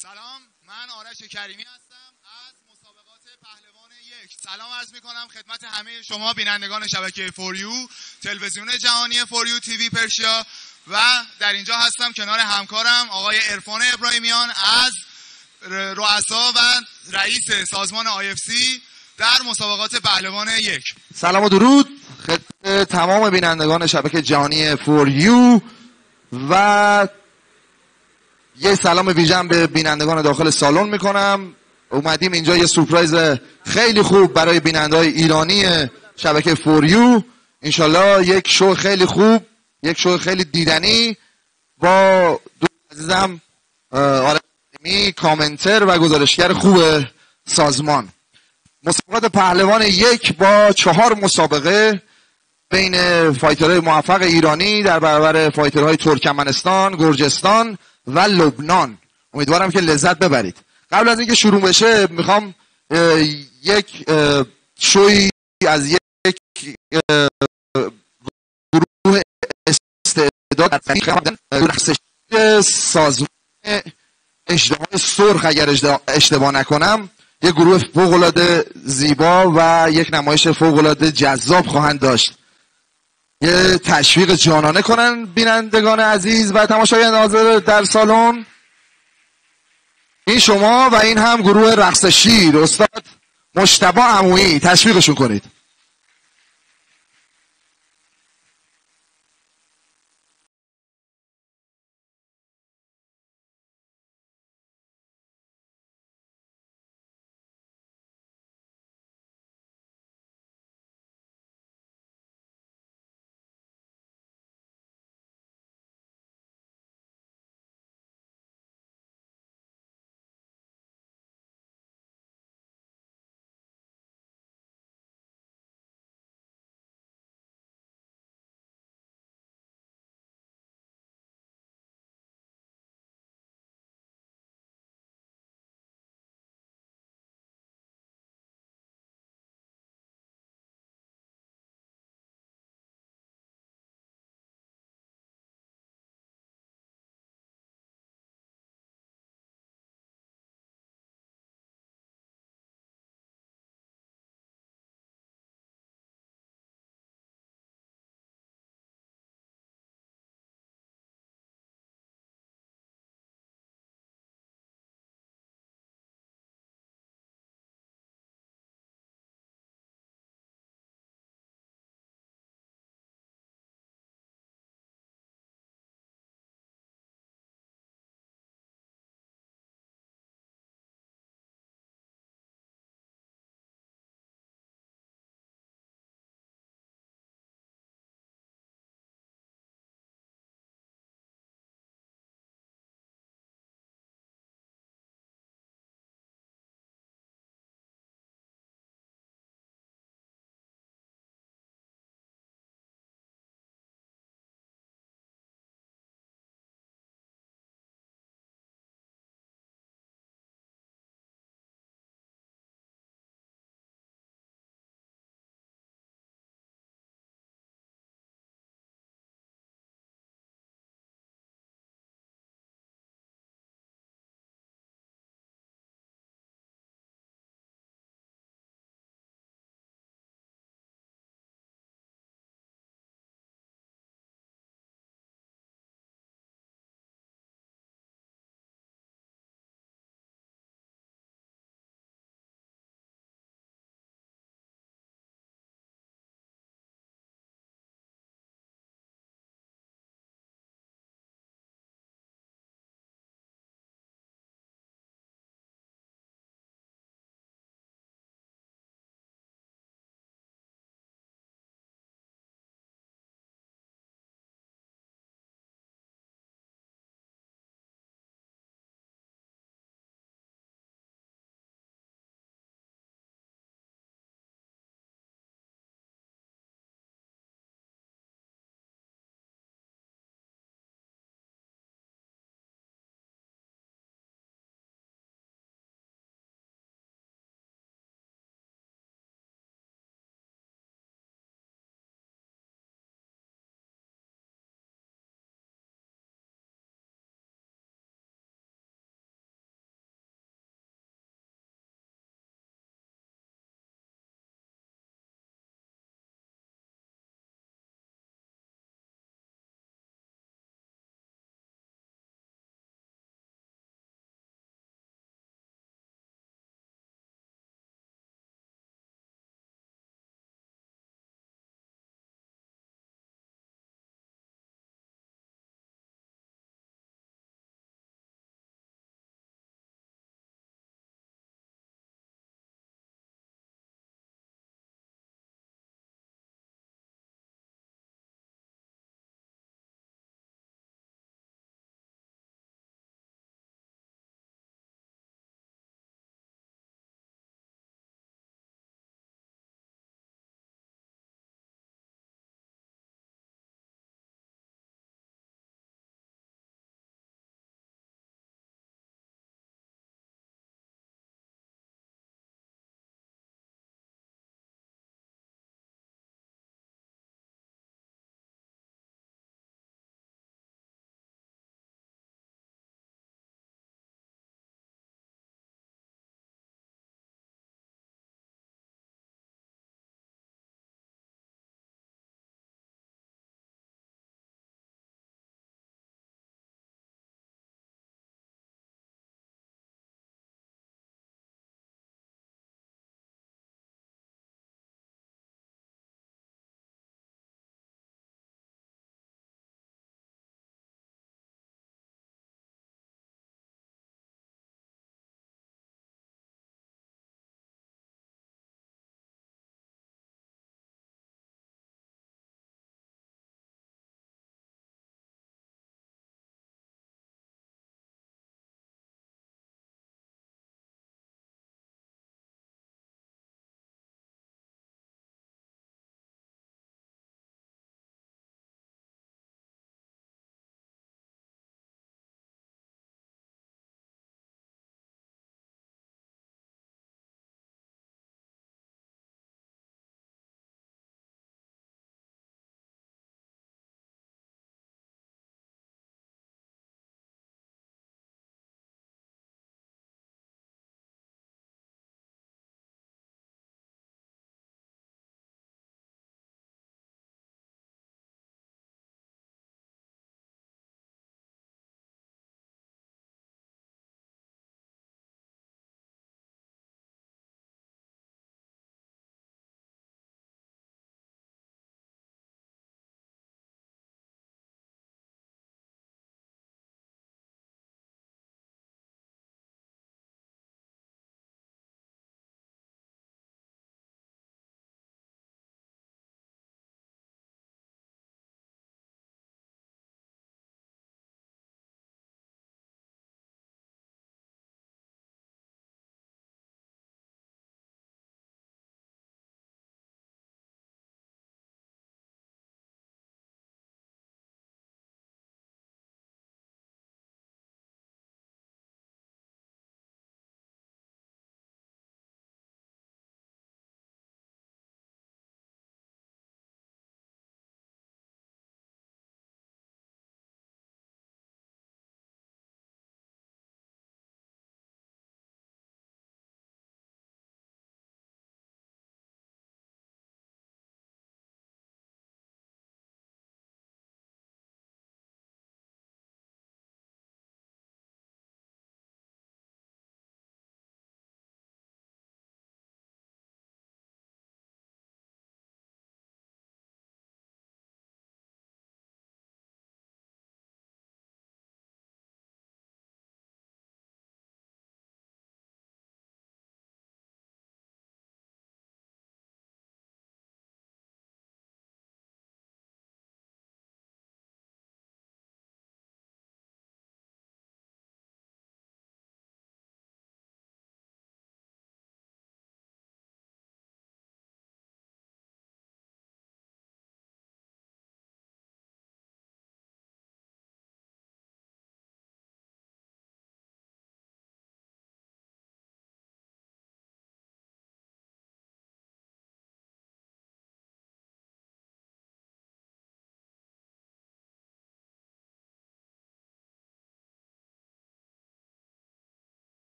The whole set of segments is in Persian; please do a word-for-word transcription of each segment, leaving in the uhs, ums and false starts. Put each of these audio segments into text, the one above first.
سلام، من آرش کریمی هستم از مسابقات پهلوان یک. سلام عرض میکنم خدمت همه شما بینندگان شبکه فوریو، تلویزیون جهانی فوریو تیوی پرشیا، و در اینجا هستم کنار همکارم آقای عرفان ابراهیمیان از رؤسا و رئیس سازمان آی اف سی در مسابقات پهلوان یک. سلام و درود خدمت تمام بینندگان شبکه جهانی فوریو و یه سلام ویژن به بینندگان داخل سالن میکنم. اومدیم اینجا یه سورپرایز خیلی خوب برای بیننده‌های ایرانی شبکه فوریو، انشالله یک شو خیلی خوب، یک شو خیلی دیدنی با دوست عزیزم آرش کریمی، کامنتر و گزارشگر خوب سازمان. مسابقات پهلوان یک با چهار مسابقه بین فایترهای موفق ایرانی در برابر فایترهای ترکمنستان، گرجستان و لبنان. امیدوارم که لذت ببرید. قبل از اینکه شروع بشه میخوام یک شوی از یک گروه استعداد سازمان اژدهای سرخ اگر اشتباه نکنم، یک گروه فوق‌العاده زیبا و یک نمایش فوق‌العاده جذاب خواهند داشت. یه تشویق جانانه کنن بینندگان عزیز و تماشاگران حاضر در سالن. این شما و این هم گروه رقص شیر، استاد مجتبی عمویی، تشویقشون کنید.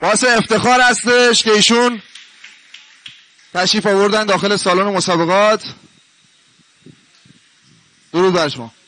باعث افتخار هستش که ایشون تشریف آوردن داخل سالن مسابقات. درود بر شما.